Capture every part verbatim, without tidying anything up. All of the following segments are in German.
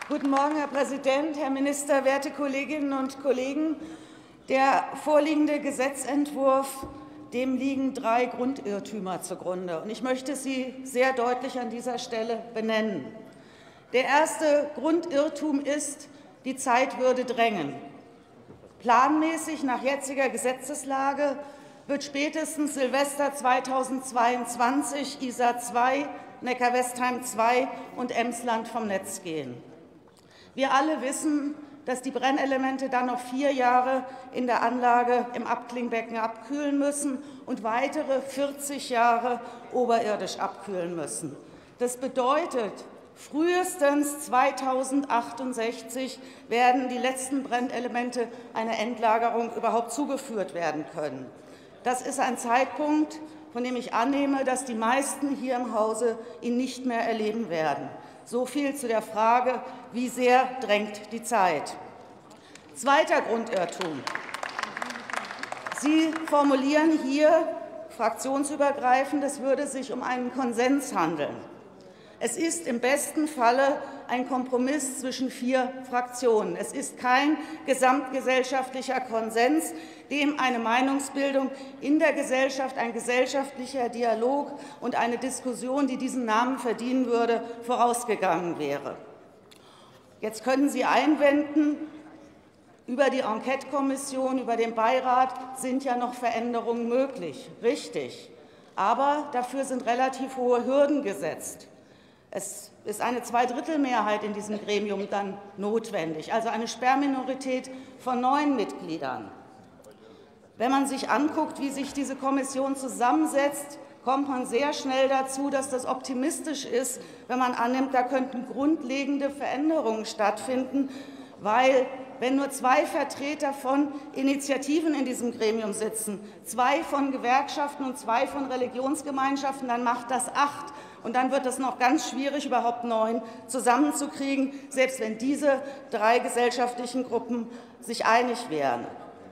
Guten Morgen, Herr Präsident, Herr Minister, werte Kolleginnen und Kollegen! Der vorliegende Gesetzentwurf, dem liegen drei Grundirrtümer zugrunde. Und ich möchte sie sehr deutlich an dieser Stelle benennen. Der erste Grundirrtum ist, die Zeit würde drängen. Planmäßig nach jetziger Gesetzeslage wird spätestens Silvester zweitausendzweiundzwanzig Isar zwei, Neckar-Westheim zwei und Emsland vom Netz gehen. Wir alle wissen, dass die Brennelemente dann noch vier Jahre in der Anlage im Abklingbecken abkühlen müssen und weitere vierzig Jahre oberirdisch abkühlen müssen. Das bedeutet, frühestens zweitausendzachtundsechzig werden die letzten Brennelemente einer Endlagerung überhaupt zugeführt werden können. Das ist ein Zeitpunkt, von dem ich annehme, dass die meisten hier im Hause ihn nicht mehr erleben werden. So viel zu der Frage, wie sehr drängt die Zeit. Zweiter Grundirrtum. Sie formulieren hier fraktionsübergreifend, es würde sich um einen Konsens handeln. Es ist im besten Falle ein Kompromiss zwischen vier Fraktionen. Es ist kein gesamtgesellschaftlicher Konsens, dem eine Meinungsbildung in der Gesellschaft, ein gesellschaftlicher Dialog und eine Diskussion, die diesen Namen verdienen würde, vorausgegangen wäre. Jetzt können Sie einwenden, über die Enquete-Kommission, über den Beirat sind ja noch Veränderungen möglich. Richtig. Aber dafür sind relativ hohe Hürden gesetzt. Es ist eine Zweidrittelmehrheit in diesem Gremium dann notwendig, also eine Sperrminorität von neun Mitgliedern. Wenn man sich anguckt, wie sich diese Kommission zusammensetzt, kommt man sehr schnell dazu, dass das optimistisch ist, wenn man annimmt, da könnten grundlegende Veränderungen stattfinden, weil wenn nur zwei Vertreter von Initiativen in diesem Gremium sitzen, zwei von Gewerkschaften und zwei von Religionsgemeinschaften, dann macht das acht. Und dann wird es noch ganz schwierig, überhaupt neun zusammenzukriegen, selbst wenn diese drei gesellschaftlichen Gruppen sich einig wären.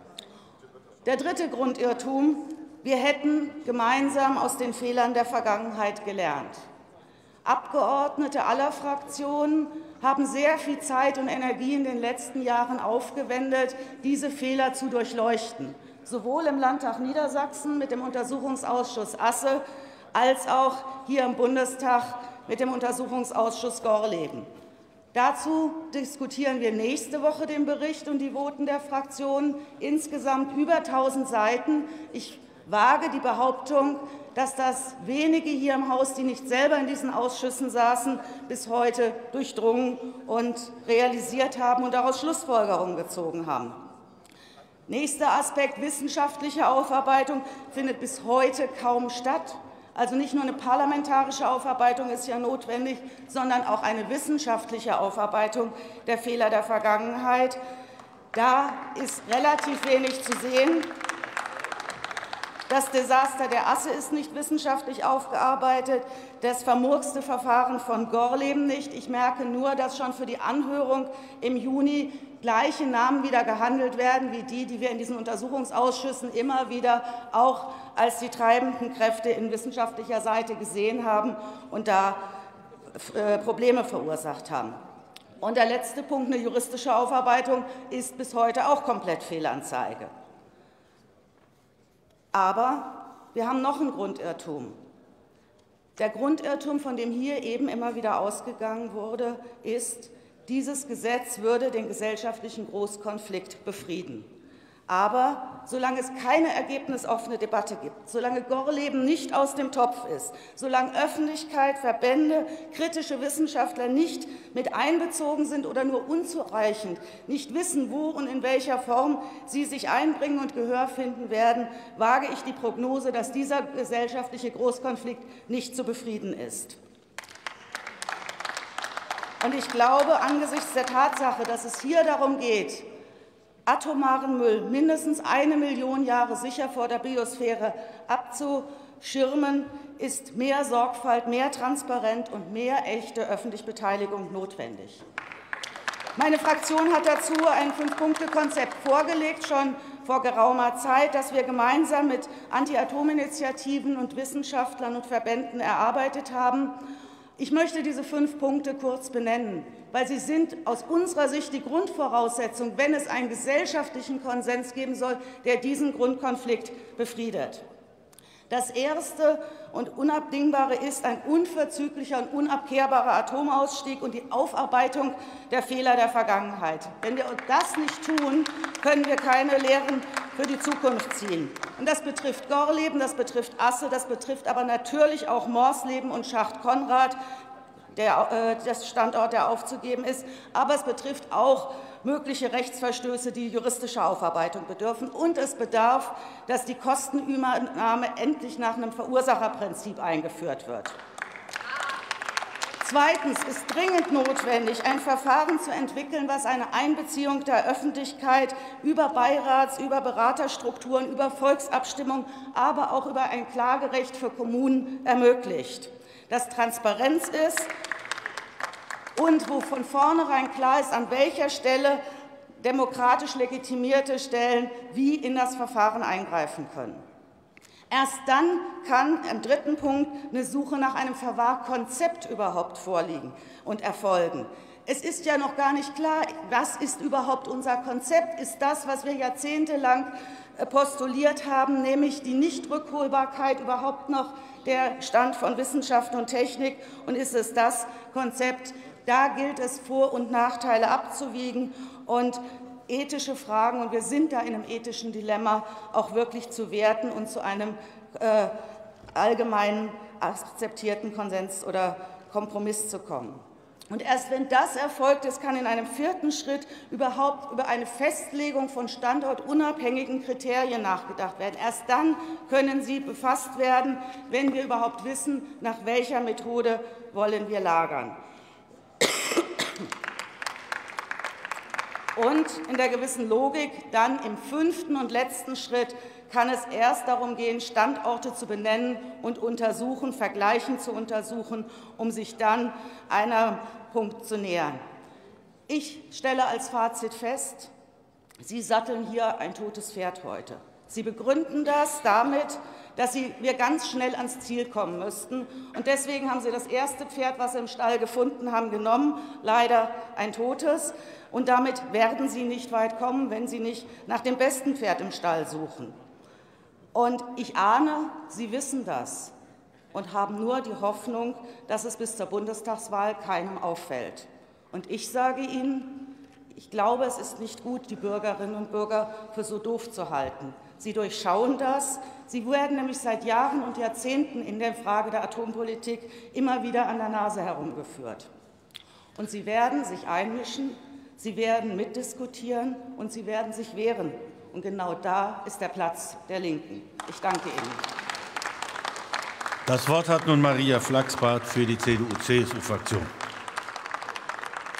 Der dritte Grundirrtum: Wir hätten gemeinsam aus den Fehlern der Vergangenheit gelernt. Abgeordnete aller Fraktionen haben sehr viel Zeit und Energie in den letzten Jahren aufgewendet, diese Fehler zu durchleuchten, sowohl im Landtag Niedersachsen mit dem Untersuchungsausschuss Asse als auch hier im Bundestag mit dem Untersuchungsausschuss Gorleben. Dazu diskutieren wir nächste Woche den Bericht und die Voten der Fraktionen, insgesamt über tausend Seiten. Ich wage die Behauptung, dass das wenige hier im Haus, die nicht selber in diesen Ausschüssen saßen, bis heute durchdrungen und realisiert haben und daraus Schlussfolgerungen gezogen haben. Nächster Aspekt: Wissenschaftliche Aufarbeitung findet bis heute kaum statt. Also nicht nur eine parlamentarische Aufarbeitung ist ja notwendig, sondern auch eine wissenschaftliche Aufarbeitung der Fehler der Vergangenheit. Da ist relativ wenig zu sehen. Das Desaster der Asse ist nicht wissenschaftlich aufgearbeitet, das vermurkste Verfahren von Gorleben nicht. Ich merke nur, dass schon für die Anhörung im Juni gleiche Namen wieder gehandelt werden wie die, die wir in diesen Untersuchungsausschüssen immer wieder auch als die treibenden Kräfte in wissenschaftlicher Seite gesehen haben und da Probleme verursacht haben. Und der letzte Punkt, eine juristische Aufarbeitung, ist bis heute auch komplett Fehlanzeige. Aber wir haben noch einen Grundirrtum. Der Grundirrtum, von dem hier eben immer wieder ausgegangen wurde, ist, dieses Gesetz würde den gesellschaftlichen Großkonflikt befrieden. Aber solange es keine ergebnisoffene Debatte gibt, solange Gorleben nicht aus dem Topf ist, solange Öffentlichkeit, Verbände, kritische Wissenschaftler nicht mit einbezogen sind oder nur unzureichend, nicht wissen, wo und in welcher Form sie sich einbringen und Gehör finden werden, wage ich die Prognose, dass dieser gesellschaftliche Großkonflikt nicht zu befrieden ist. Und ich glaube, angesichts der Tatsache, dass es hier darum geht, atomaren Müll mindestens eine Million Jahre sicher vor der Biosphäre abzuschirmen, ist mehr Sorgfalt, mehr Transparenz und mehr echte öffentliche Beteiligung notwendig. Meine Fraktion hat dazu ein Fünf-Punkte-Konzept vorgelegt, schon vor geraumer Zeit, das wir gemeinsam mit Anti-Atom-Initiativen und Wissenschaftlern und Verbänden erarbeitet haben. Ich möchte diese fünf Punkte kurz benennen, weil sie sind aus unserer Sicht die Grundvoraussetzung, wenn es einen gesellschaftlichen Konsens geben soll, der diesen Grundkonflikt befriedet. Das Erste und Unabdingbare ist ein unverzüglicher und unabkehrbarer Atomausstieg und die Aufarbeitung der Fehler der Vergangenheit. Wenn wir das nicht tun, können wir keine Lehren für die Zukunft ziehen. Und das betrifft Gorleben, das betrifft Asse, das betrifft aber natürlich auch Morsleben und Schacht Konrad, der, äh, das Standort, der aufzugeben ist. Aber es betrifft auch mögliche Rechtsverstöße, die juristische Aufarbeitung bedürfen. Und es bedarf, dass die Kostenübernahme endlich nach einem Verursacherprinzip eingeführt wird. Zweitens ist dringend notwendig, ein Verfahren zu entwickeln, was eine Einbeziehung der Öffentlichkeit über Beirats-, über Beraterstrukturen, über Volksabstimmung, aber auch über ein Klagerecht für Kommunen ermöglicht, das Transparenz ist und wo von vornherein klar ist, an welcher Stelle demokratisch legitimierte Stellen wie in das Verfahren eingreifen können. Erst dann kann im dritten Punkt eine Suche nach einem Verwahrkonzept überhaupt vorliegen und erfolgen. Es ist ja noch gar nicht klar, was ist überhaupt unser Konzept? Ist das, was wir jahrzehntelang postuliert haben, nämlich die Nichtrückholbarkeit, überhaupt noch der Stand von Wissenschaft und Technik? Und ist es das Konzept? Da gilt es, Vor- und Nachteile abzuwiegen und ethische Fragen, und wir sind da in einem ethischen Dilemma, auch wirklich zu werten und zu einem äh, allgemeinen akzeptierten Konsens oder Kompromiss zu kommen. Und erst wenn das erfolgt ist, kann in einem vierten Schritt überhaupt über eine Festlegung von standortunabhängigen Kriterien nachgedacht werden. Erst dann können sie befasst werden, wenn wir überhaupt wissen, nach welcher Methode wollen wir lagern. Und in der gewissen Logik dann im fünften und letzten Schritt kann es erst darum gehen, Standorte zu benennen und untersuchen, vergleichen zu untersuchen, um sich dann einem Punkt zu nähern. Ich stelle als Fazit fest, Sie satteln hier ein totes Pferd heute. Sie begründen das damit, dass Sie, wir ganz schnell ans Ziel kommen müssten. Und deswegen haben Sie das erste Pferd, was Sie im Stall gefunden haben, genommen, leider ein totes. Und damit werden Sie nicht weit kommen, wenn Sie nicht nach dem besten Pferd im Stall suchen. Und ich ahne, Sie wissen das und haben nur die Hoffnung, dass es bis zur Bundestagswahl keinem auffällt. Und ich sage Ihnen, ich glaube, es ist nicht gut, die Bürgerinnen und Bürger für so doof zu halten. Sie durchschauen das. Sie werden nämlich seit Jahren und Jahrzehnten in der Frage der Atompolitik immer wieder an der Nase herumgeführt. Und Sie werden sich einmischen, Sie werden mitdiskutieren und Sie werden sich wehren. Und genau da ist der Platz der Linken. Ich danke Ihnen. Das Wort hat nun Maria Flachsbart für die C D U C S U-Fraktion.